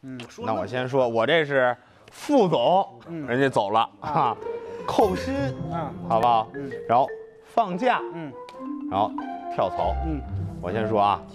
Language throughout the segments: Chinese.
那我先说，我这是副总，人家走了啊，扣薪啊，好不好？然后放假，然后跳槽，我先说啊，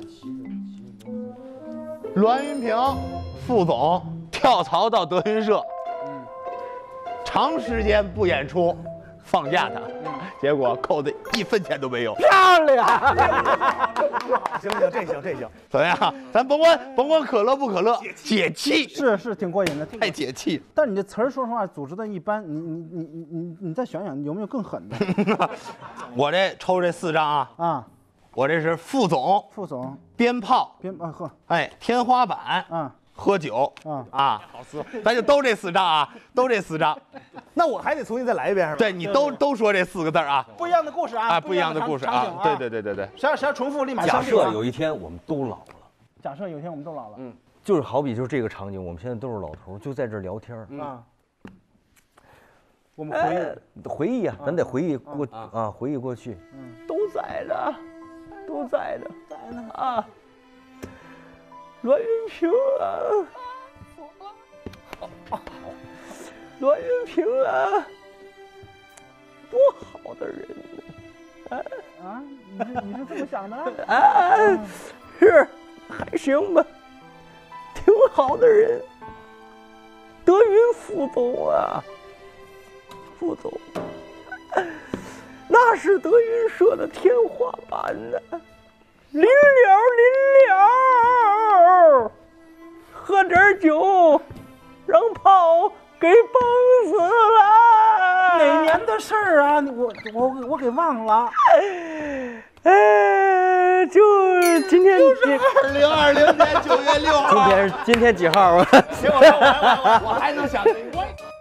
栾云平副总跳槽到德云社，长时间不演出，放假他，结果扣的1分钱都没有。 漂亮！ 行，这行。 怎么样？咱甭管可乐不可乐，解气是挺过瘾的， 太解气。 但你这词儿说实话组织的一般，你再想想有没有更狠的？ 我这抽这4张啊，我这是副总，鞭炮，哎，天花板，喝酒，好撕，咱就都这4张啊，都这4张。 那我还得重新再来一遍是吧？ 对你都说这4个字啊， 不一样的故事啊， 不一样的故事啊，对。 谁要重复立马。 假设有一天我们都老了，就是好比就是这个场景，我们现在都是老头，就在这聊天我们回忆啊，咱得回忆过去，都在呢啊，栾云平啊，栾云平啊，多好的人你是这么想的？ 是还行吧，挺好的人，德云副总啊。副总，那是德云社的天花板呢。临了，喝点酒，让炮给崩死了。 哪年的事儿啊？我给忘了。 就今天就是2020年9月6号。 今天几号啊？ 行，我还能想起我。